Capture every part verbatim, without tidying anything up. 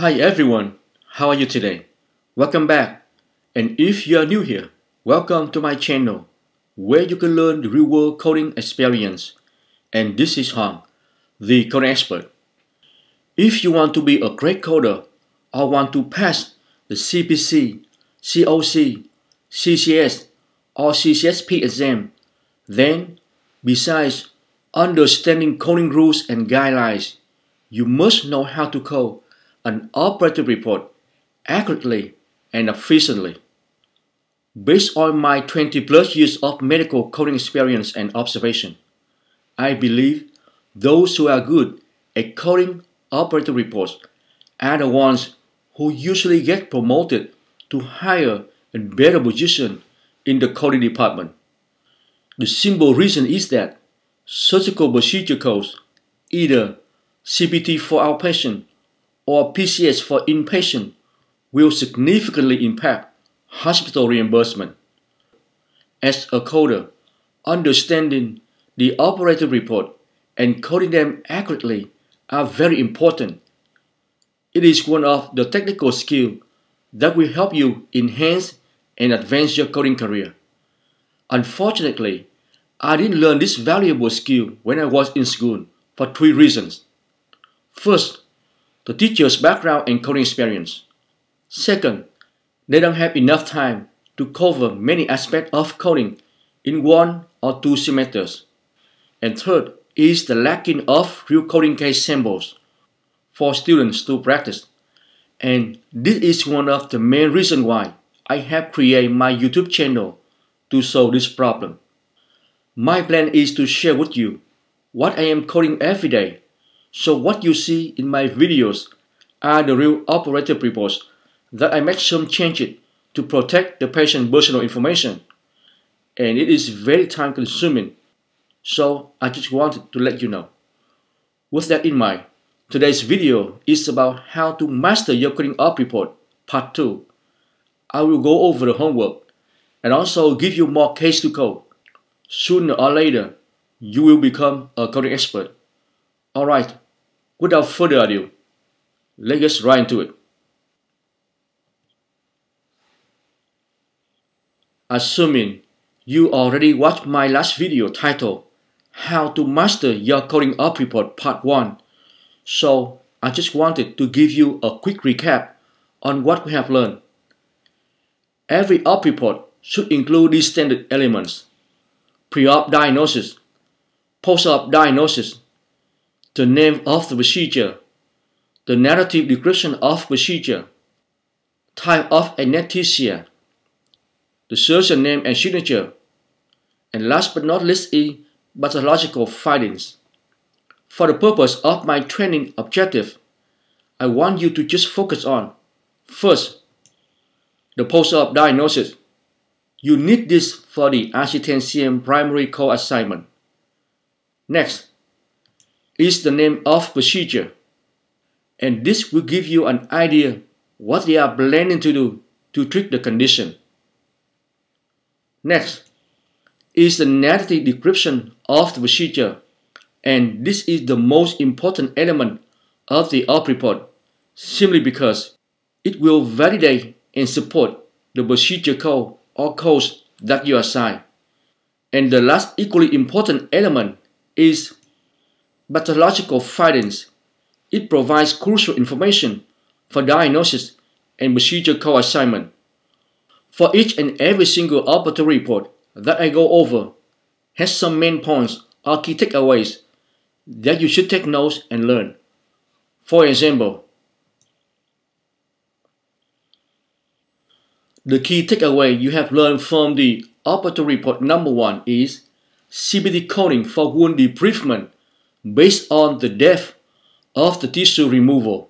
Hi everyone, how are you today? Welcome back. And if you are new here, welcome to my channel where you can learn the real world coding experience. And this is Hoàng, the coding expert. If you want to be a great coder or want to pass the C P C, C O C, C C S, or C C S P exam, then besides understanding coding rules and guidelines, you must know how to code an operative report accurately and efficiently. Based on my twenty plus years of medical coding experience and observation, I believe those who are good at coding operative reports are the ones who usually get promoted to higher and better position in the coding department. The simple reason is that surgical procedure codes, either C P T for outpatient or P C S for inpatient, will significantly impact hospital reimbursement. As a coder, understanding the operative report and coding them accurately are very important. It is one of the technical skills that will help you enhance and advance your coding career. Unfortunately, I didn't learn this valuable skill when I was in school for three reasons. First, the teacher's background and coding experience. Second, they don't have enough time to cover many aspects of coding in one or two semesters. And third is the lacking of real coding case samples for students to practice. And this is one of the main reasons why I have created my YouTube channel to solve this problem. My plan is to share with you what I am coding every day. So what you see in my videos are the real operative reports that I make some changes to protect the patient's personal information. And it is very time consuming. So I just wanted to let you know. With that in mind, today's video is about how to master your coding op report, part two. I will go over the homework and also give you more case to code. Sooner or later, you will become a coding expert. Alright, without further ado, let's get right into it. Assuming you already watched my last video titled How to Master Your Coding Op Report Part one, so I just wanted to give you a quick recap on what we have learned. Every op report should include these standard elements: pre-op diagnosis, post-op diagnosis, the name of the procedure, the narrative description of procedure, type of anesthesia, the surgeon name and signature, and last but not least is pathological findings. For the purpose of my training objective, I want you to just focus on, first, the post-op diagnosis. You need this for the R C ten C M primary core assignment. Next is the name of procedure, and this will give you an idea what they are planning to do to treat the condition. Next is the narrative description of the procedure, and this is the most important element of the op report simply because it will validate and support the procedure code or codes that you assign. And the last equally important element is pathological findings. It provides crucial information for diagnosis and procedure code assignment. For each and every single operative report that I go over has some main points or key takeaways that you should take notes and learn. For example, the key takeaway you have learned from the operative report number one is C P T coding for wound debridement based on the depth of the tissue removal,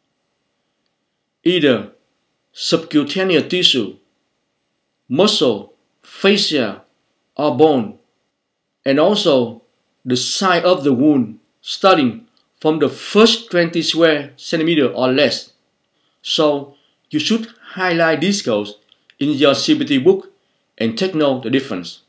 either subcutaneous tissue, muscle, fascia, or bone, and also the size of the wound starting from the first twenty square centimeter or less. So you should highlight these codes in your C P T book and take note the difference.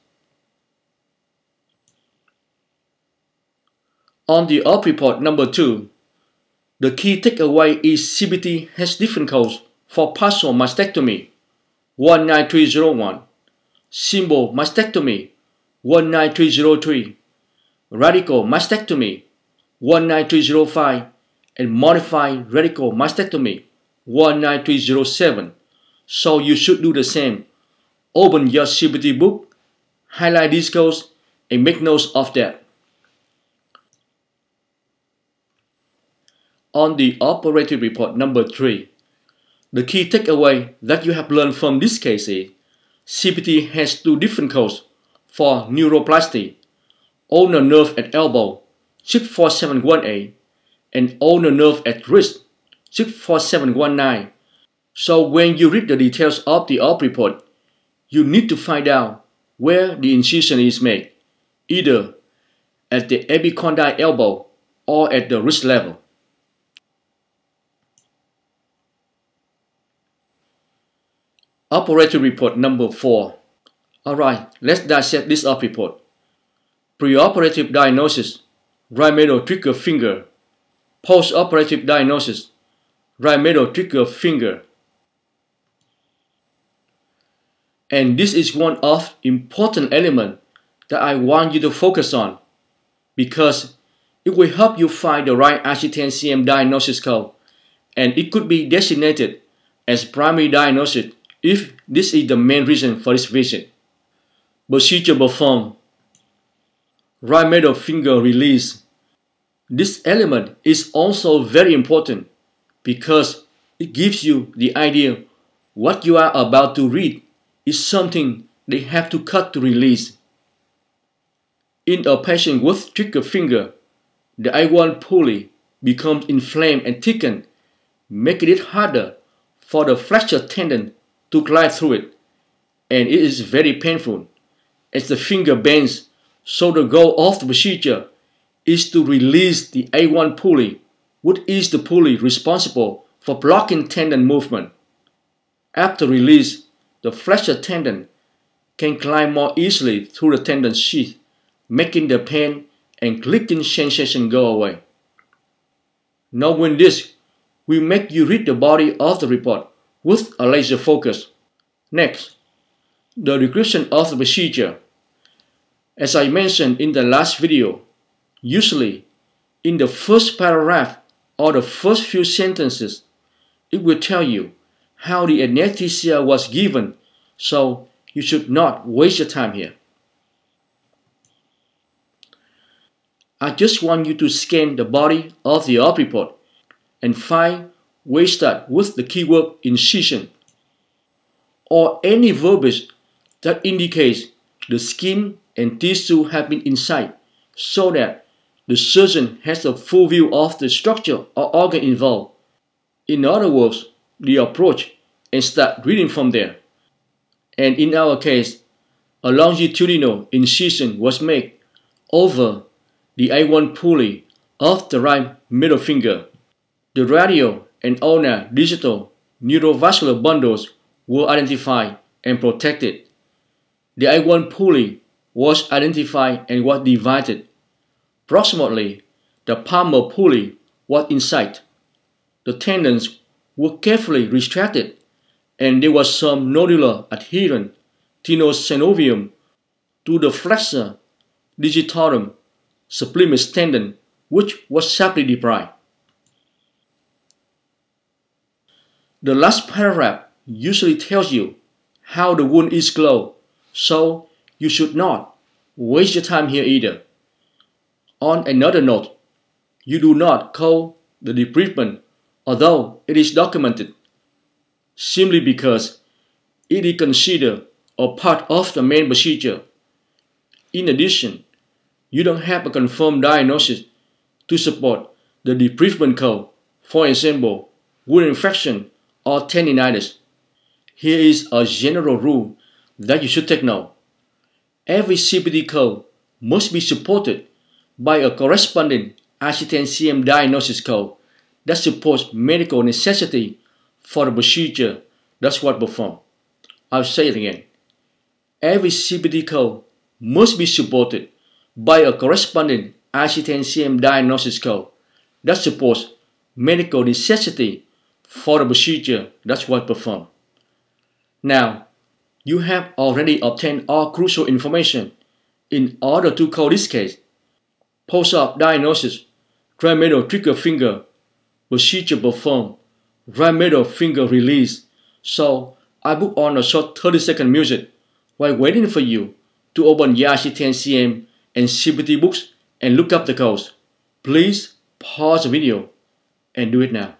On the op report number two, The key takeaway is C B T has different codes for partial mastectomy one nine three zero one, simple mastectomy one nine three zero three, radical mastectomy one nine three zero five, and modified radical mastectomy one nine three zero seven. So you should do the same. Open your C B T book, highlight these codes, and make notes of that. On the operative report number three, the key takeaway that you have learned from this case is C B T has two different codes for neuroplasty, ulnar nerve at elbow six four seven one A and ulnar nerve at wrist six four seven one nine. So when you read the details of the op report, you need to find out where the incision is made, either at the epicondyle elbow or at the wrist level. Operative report number four. Alright, let's dissect this op report. Preoperative diagnosis, right middle trigger finger. Postoperative diagnosis, right middle trigger finger. And this is one of important element that I want you to focus on, because it will help you find the right I C ten C M diagnosis code, and it could be designated as primary diagnosis if this is the main reason for this visit. Procedure performed. Right middle finger release. This element is also very important because it gives you the idea what you are about to read is something they have to cut to release. In a patient with trigger finger, the I one pulley becomes inflamed and thickened, making it harder for the flexor tendon to glide through it, and it is very painful as the finger bends. So the goal of the procedure is to release the I one pulley, which is the pulley responsible for blocking tendon movement. After release, the flexor tendon can glide more easily through the tendon sheath, making the pain and clicking sensation go away. Knowing this will make you read the body of the report with a laser focus. Next, the description of the procedure. As I mentioned in the last video, usually in the first paragraph or the first few sentences, it will tell you how the anesthesia was given, so you should not waste your time here. I just want you to scan the body of the op report and find where you start with the keyword incision or any verbiage that indicates the skin and tissue have been inside, so that the surgeon has a full view of the structure or organ involved. In other words, the approach, and start reading from there. And in our case, a longitudinal incision was made over the I one pulley of the right middle finger. The radial and ulnar digital neurovascular bundles were identified and protected. The I one pulley was identified and was divided. Proximally, the palmar pulley was inside. The tendons were carefully retracted, and there was some nodular adherent tenosynovium to the flexor digitorum sublimis tendon, which was sharply deprived. The last paragraph usually tells you how the wound is closed, so you should not waste your time here either. On another note, you do not call the debridement, although it is documented, simply because it is considered a part of the main procedure. In addition, you don't have a confirmed diagnosis to support the debridement code, for example, wound infection or tendinitis. Here is a general rule that you should take note. Every C B T code must be supported by a corresponding I C ten C M diagnosis code that supports medical necessity for the procedure that was performed. I'll say it again. Every C B T code must be supported by a corresponding I C ten C M diagnosis code that supports medical necessity for the procedure that was performed. Now, you have already obtained all crucial information in order to code this case. Post-op diagnosis, right middle trigger finger, procedure performed, right middle finger release. So, I put on a short thirty second music while waiting for you to open Y A C ten C M and C P T books and look up the codes. Please pause the video and do it now.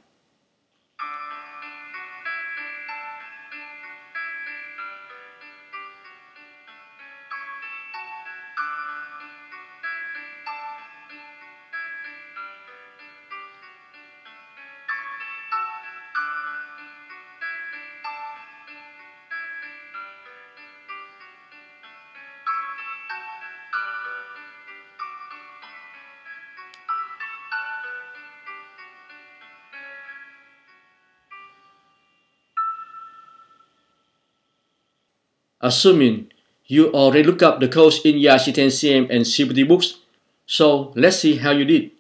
Assuming you already look up the codes in Y A C ten C M and C P T books, so let's see how you did.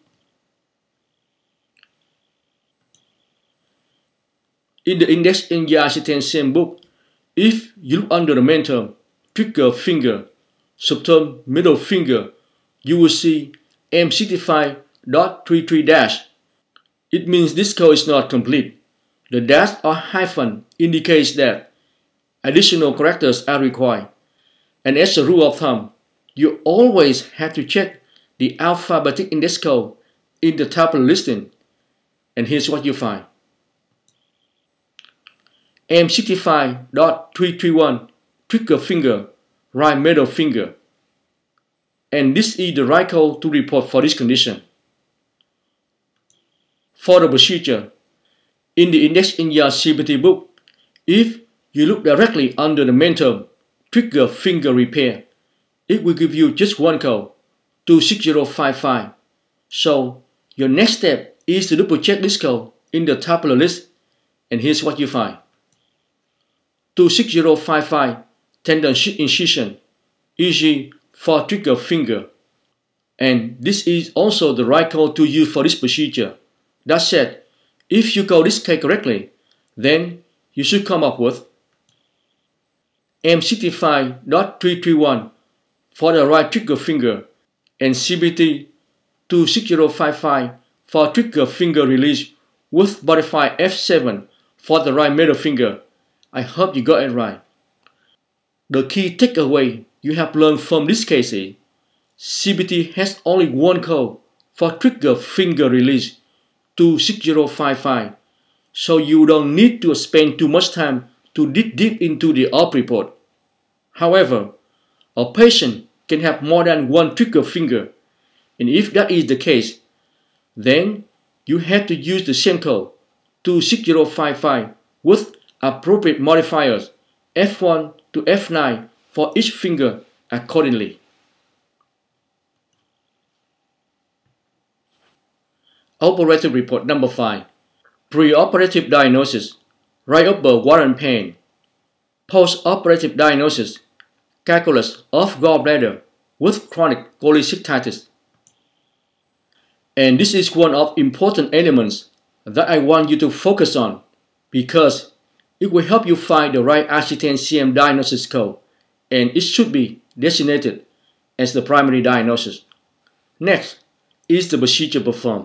In the index in Y A C ten C M book, if you look under the main term, trigger finger, subterm middle finger, you will see M sixty-five dot thirty-three dash. It means this code is not complete. The dash or hyphen indicates that additional characters are required. And as a rule of thumb, you always have to check the alphabetic index code in the tuple listing. And here's what you find. M sixty-five dot three thirty-one trigger finger, right middle finger. And this is the right code to report for this condition. For the procedure, in the index in your C P T book, if you look directly under the main term, trigger finger repair, it will give you just one code, two six zero five five. So, your next step is to double check this code in the tuple list, and here's what you find. two six zero five five tendon incision, E G for trigger finger. And this is also the right code to use for this procedure. That said, if you code this case correctly, then you should come up with M sixty-five dot three thirty-one for the right trigger finger and C P T two six zero five five for trigger finger release with modified F seven for the right middle finger. I hope you got it right. The key takeaway you have learned from this case is C P T has only one code for trigger finger release two six zero five five, so you don't need to spend too much time to dig deep into the op report. However, a patient can have more than one trigger finger, and if that is the case, then you have to use the same code two six zero five five with appropriate modifiers F one to F nine for each finger accordingly. Operative report number five. Preoperative diagnosis, right upper warrant pain. Post-operative diagnosis, calculus of gallbladder with chronic cholecystitis. And this is one of important elements that I want you to focus on because it will help you find the right Y A C ten C M diagnosis code, and it should be designated as the primary diagnosis. Next is the procedure performed.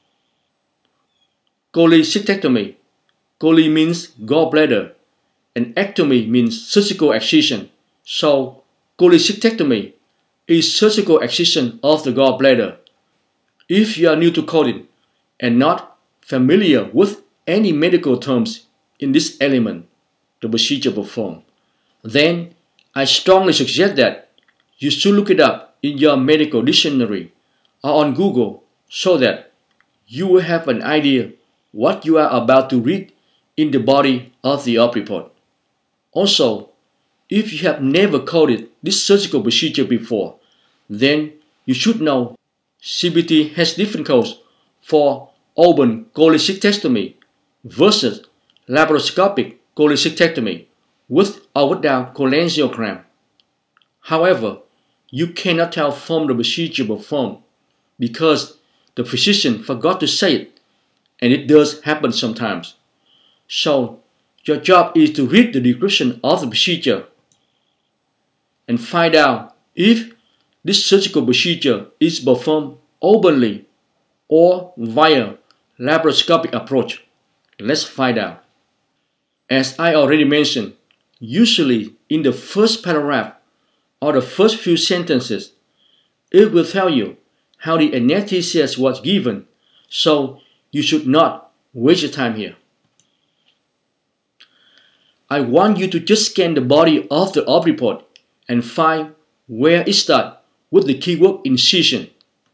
Cholecystectomy. Chole means gallbladder, and ectomy means surgical excision. So, cholecystectomy is surgical excision of the gallbladder. If you are new to coding and not familiar with any medical terms in this element, the procedure performed, then I strongly suggest that you should look it up in your medical dictionary or on Google so that you will have an idea what you are about to read in the body of the op report. Also, if you have never coded this surgical procedure before, then you should know C P T has different codes for open cholecystectomy versus laparoscopic cholecystectomy with or without cholangiogram. However, you cannot tell from the procedure performed because the physician forgot to say it and it does happen sometimes. So, your job is to read the description of the procedure and find out if this surgical procedure is performed openly or via laparoscopic approach. Let's find out. As I already mentioned, usually in the first paragraph or the first few sentences, it will tell you how the anesthesia was given, so you should not waste your time here. I want you to just scan the body of the op report and find where it starts with the keyword incision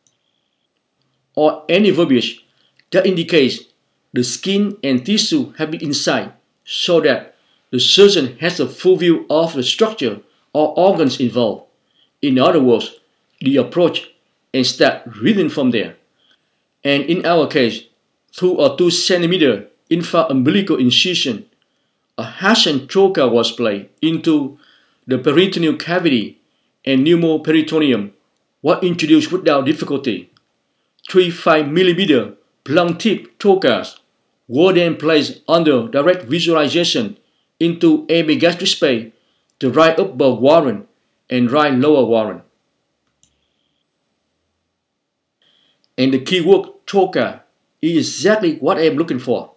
or any verbiage that indicates the skin and tissue have been inside, so that the surgeon has a full view of the structure or organs involved. In other words, the approach, and start reading from there. And in our case, through a two centimeter infraumbilical incision, a Hessian trocar was placed into the peritoneal cavity, and pneumoperitoneum was introduced without difficulty. Three five millimeter blunt tip trocars were then placed under direct visualization into epigastric space, the right upper warren and right lower warren. And the keyword trocar is exactly what I am looking for.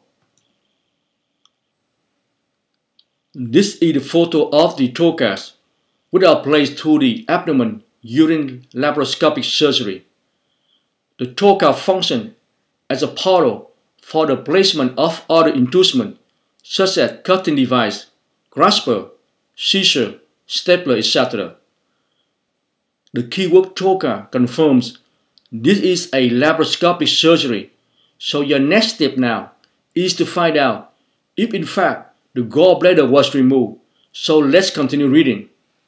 This is the photo of the trocars, which are placed through the abdomen during laparoscopic surgery. The trocar function as a portal for the placement of other inducements such as cutting device, grasper, scissor, stapler, et cetera. The keyword trocar confirms this is a laparoscopic surgery, so your next step now is to find out if in fact the gallbladder was removed. So let's continue reading.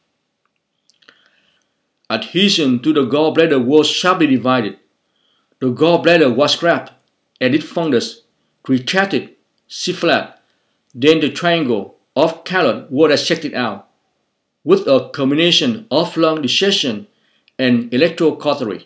Adhesion to the gallbladder was sharply divided. The gallbladder was scrapped and its fundus retracted, C-flat. Then the triangle of calot was dissected out with a combination of lung dissection and electrocautery.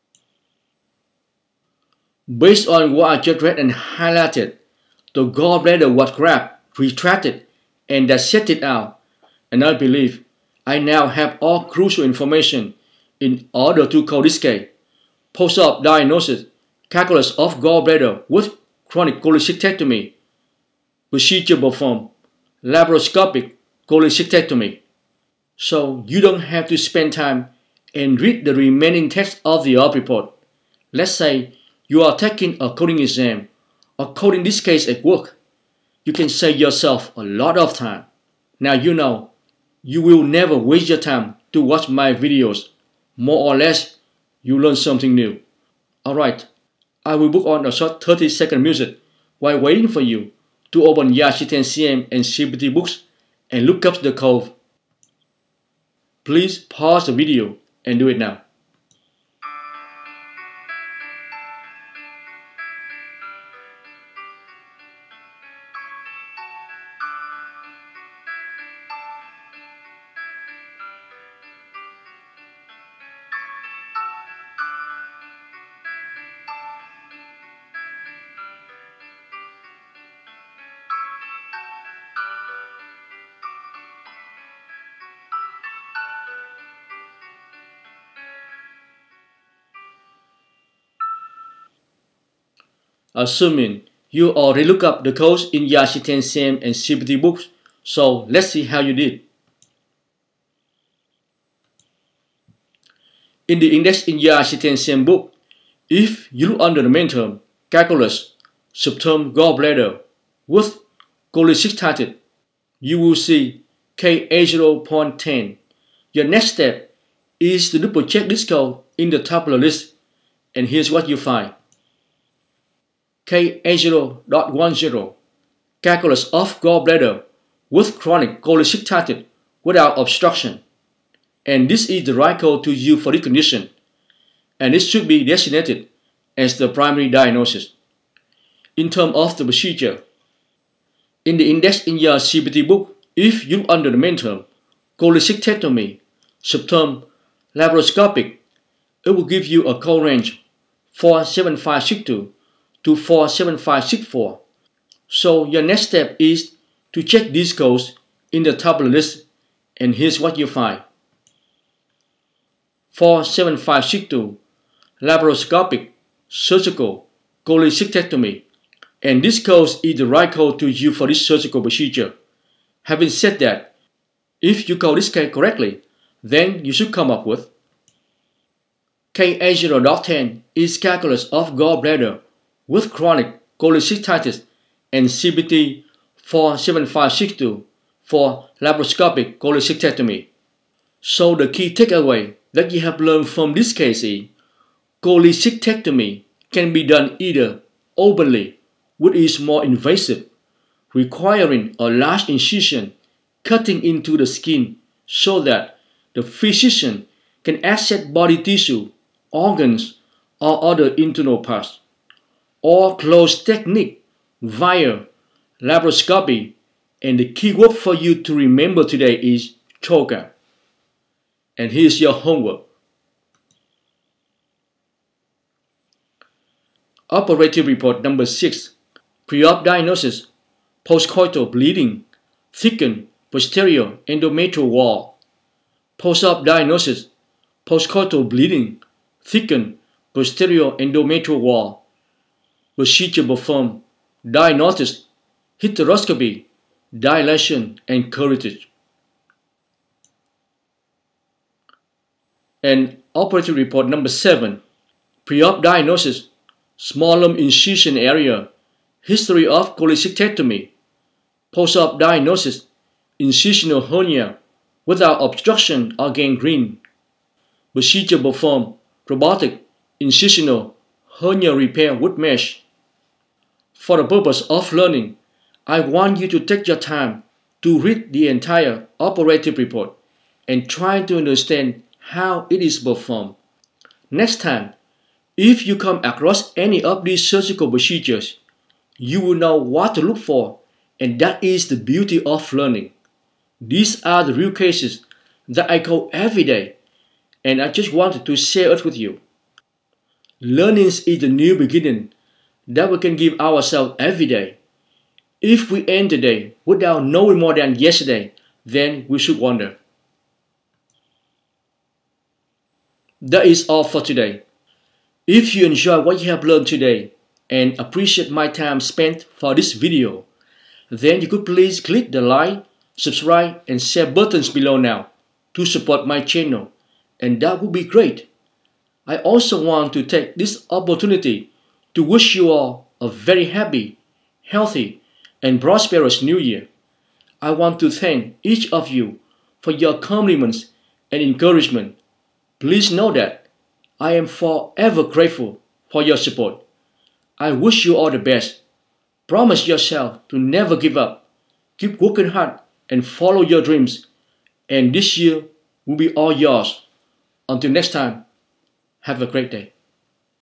Based on what I just read and highlighted, the gallbladder was grabbed, retracted, and dissected out, and I believe I now have all crucial information in order to call this case post-op diagnosis, calculus of gallbladder with chronic cholecystectomy, procedure performed, laparoscopic cholecystectomy. So you don't have to spend time and read the remaining text of the op report. Let's say you are taking a coding exam or coding this case at work. You can save yourself a lot of time. Now you know you will never waste your time to watch my videos. More or less, you learn something new. Alright, I will book on a short thirty second music while waiting for you to open Yashi ten C M and C P T books and look up the code. Please pause the video and do it now. Assuming you already look up the codes in Yashi ten C M and C P T books, so let's see how you did. In the index in Yashi ten C M book, if you look under the main term, calculus, subterm gallbladder with cholecystitis, you will see K A zero point ten. Your next step is to double check this code in the tabular list, and here's what you find. K A zero point ten, calculus of gallbladder with chronic cholecystitis without obstruction. And this is the right code to use for this condition, and it should be designated as the primary diagnosis. In terms of the procedure, in the index in your C P T book, if you look under the main term, cholecystectomy, subterm laparoscopic, it will give you a code range four seven five six two to four seven five six four. So your next step is to check these codes in the tabular list, and here's what you find. four seven five six two, laparoscopic surgical cholecystectomy, and this code is the right code to use for this surgical procedure. Having said that, if you code this case correctly, then you should come up with K A zero ten is calculus of gallbladder with chronic cholecystitis, and C B T four seven five six two for laparoscopic cholecystectomy. So the key takeaway that you have learned from this case is cholecystectomy can be done either openly, which is more invasive, requiring a large incision cutting into the skin so that the physician can access body tissue, organs, or other internal parts, or closed technique via laparoscopy, and the key word for you to remember today is choker. And here's your homework. Operative report number six, pre-op diagnosis, postcoital bleeding, thickened posterior endometrial wall. Post-op diagnosis, postcoital bleeding, thickened posterior endometrial wall. Procedure performed, diagnosis, hysteroscopy, dilation, and curettage. And operative report number seven, pre-op diagnosis, small lump incision area, history of cholecystectomy. Post-op diagnosis, incisional hernia without obstruction or gangrene. Procedure performed, robotic incisional hernia repair with mesh. For the purpose of learning, I want you to take your time to read the entire operative report and try to understand how it is performed. Next time, if you come across any of these surgical procedures, you will know what to look for, and that is the beauty of learning. These are the real cases that I code every day, and I just wanted to share it with you. Learning is the new beginning that we can give ourselves every day. If we end the day without knowing more than yesterday, then we should wonder. That is all for today. If you enjoy what you have learned today and appreciate my time spent for this video, then you could please click the like, subscribe, and share buttons below now to support my channel, and that would be great. I also want to take this opportunity to wish you all a very happy, healthy, and prosperous New Year. I want to thank each of you for your compliments and encouragement. Please know that I am forever grateful for your support. I wish you all the best. Promise yourself to never give up. Keep working hard and follow your dreams. And this year will be all yours. Until next time, have a great day.